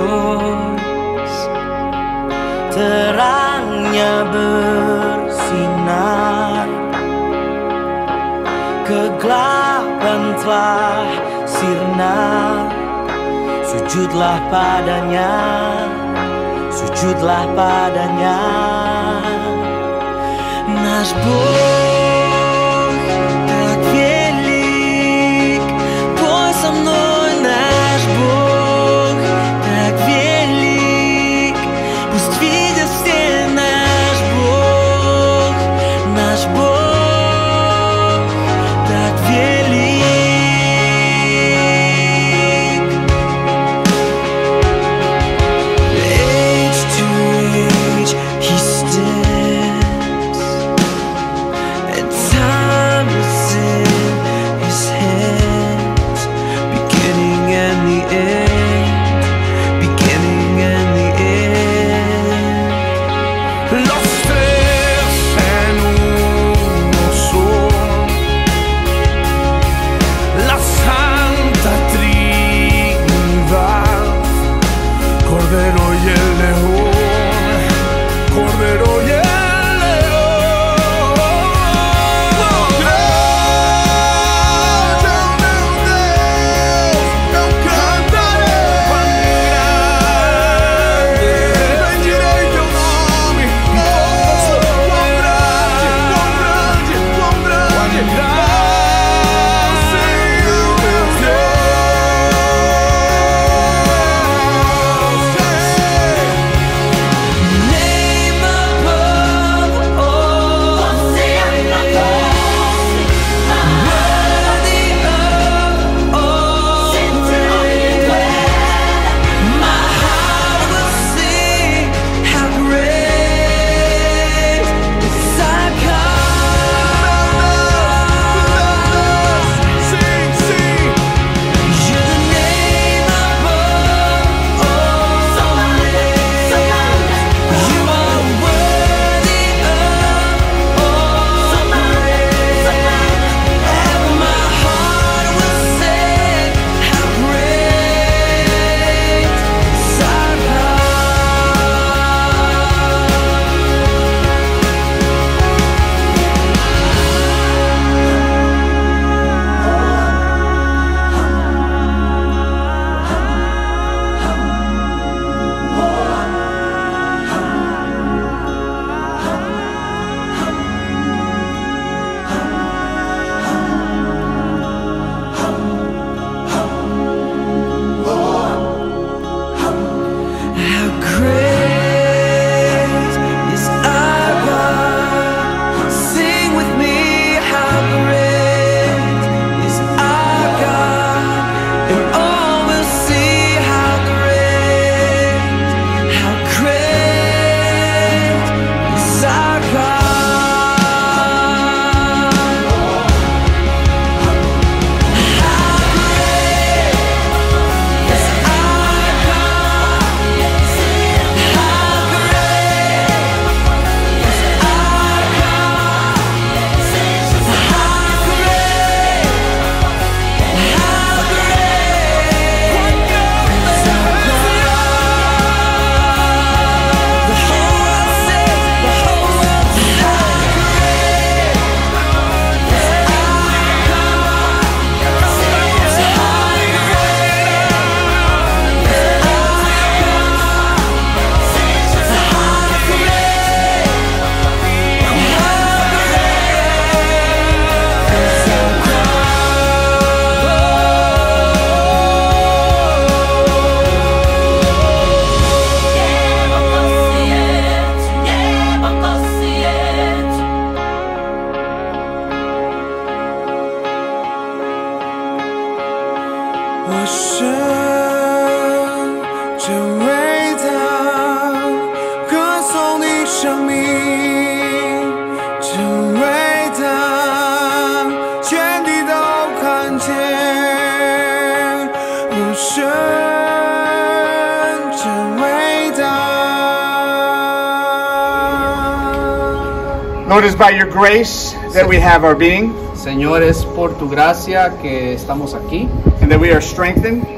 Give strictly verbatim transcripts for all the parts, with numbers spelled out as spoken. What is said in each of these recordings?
Yesus, terangnya bersinar, kegelapan telah sirna. Sujudlah padanya, sujudlah padanya. Nasz Bóg tak wielki, pójdź za mną, nasz Bóg tak wielki, пусть видят все наш Бог, наш Бог так велик. Age to age he stands, and time is in his hands, beginning and the end, beginning and the end. Los tres en uno son, la Santa Trinidad, Cordero y el León, Cordero y el León. Grande, meu Deus, eu cantarei. Quão grande, bendirei teu nome. Oh, quão grande, quão grande, quão grande, Senhor meu Name above all, worthy of all praise. My heart will sing how great is our God. Sim, sim. You're the name above all names. You are worthy of all praise. And my heart will say how great is our How great is our God? Sing with me, how great is our God? And all will see how great, how great is our God. How great is our God? Lord, it's by your grace that we have our being, Señor, es por tu gracia que estamos aquí and that we are strengthened, y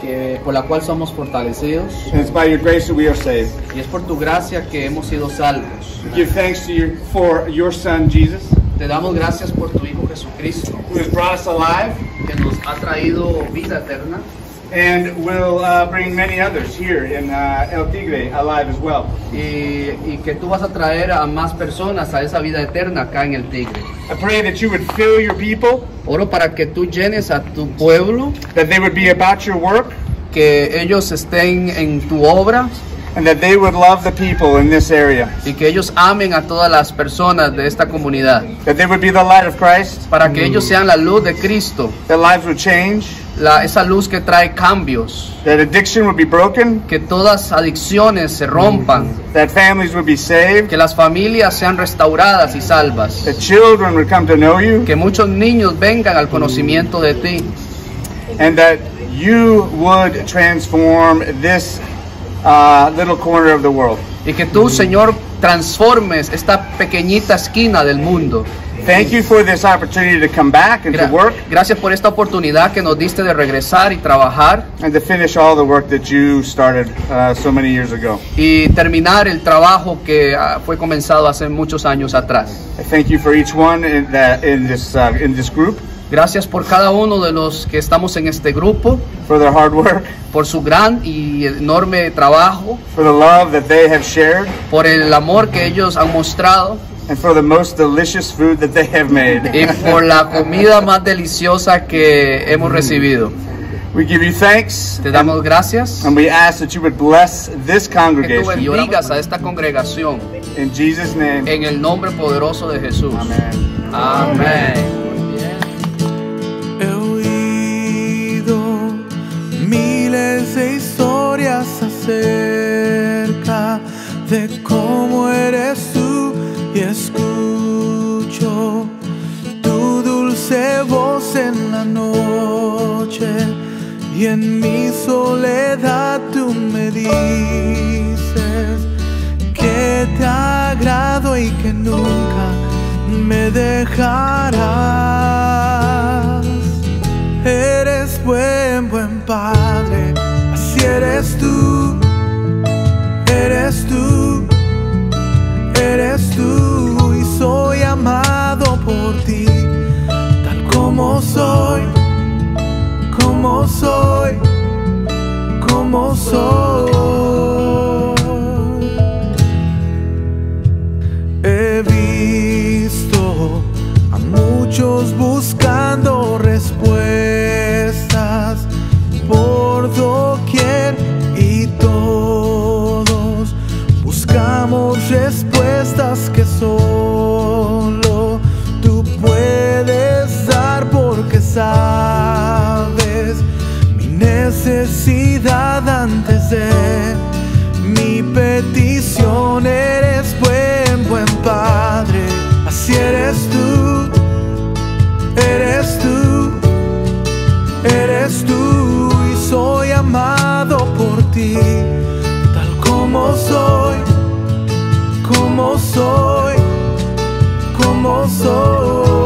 que, por la cual somos fortalecidos, and it's by your grace that we are saved. y es por tu gracia que hemos sido salvos. We give thanks to you for your Son, Jesus, Te damos gracias por tu Hijo Jesucristo, who has brought us alive que nos ha traído vida eterna and will uh, bring many others here in uh, El Tigre alive as well. y, y que tú vas a traer a más personas a esa vida eterna acá en el Tigre. I pray that you would fill your people, Oro para que tú llenes a tu pueblo, that they would be about your work, que ellos estén en tu obra and that they would love the people in this area. y que ellos amen a todas las personas de esta comunidad, That they would be the light of Christ, para que ellos sean la luz de Cristo, that lives would change, la, esa luz que trae cambios, that addiction would be broken, que todas adicciones se rompan, that families would be saved, que las familias sean restauradas y salvas, that children would come to know you, que muchos niños vengan al conocimiento de ti, and that you would transform this uh, little corner of the world. y que tú, Señor, transformes esta pequeñita esquina del mundo. Thank you for this opportunity to come back and to Gra- work Gracias por esta oportunidad que nos diste de regresar y trabajar and to finish all the work that you started uh, so many years ago. y terminar el trabajo que ah, fue comenzado hace muchos años atrás. I thank you for each one in, that, in, this, uh, in this group, Gracias por cada uno de los que estamos en este grupo, for their hard work, por su gran y enorme trabajo, for the love that they have shared, por el amor que ellos han mostrado and for the most delicious food that they have made. y por la comida más deliciosa que hemos recibido. We give you thanks, Te damos gracias and we ask that you would bless this que tú congregation. bendigas a esta congregación In Jesus' name, en el nombre poderoso de Jesús. amen. Amén. He oído miles de historias acerca de cómo eres tú y escucho tu dulce voz en la noche y en mi soledad tú me dices que te agrado y que nunca me dejarás. Eres buen, buen Padre, así eres tú, eres tú, eres tú, y soy amado por ti, tal como soy, como soy, como soy. He visto a muchos buscando respuestas por doquier y todos buscamos respuestas que solo tú puedes dar, porque sabes mi necesidad antes de mi petición. Eres buen, buen Padre, así eres tú, eres tú, eres tú, y soy amado por ti, tal como soy, como soy, como soy.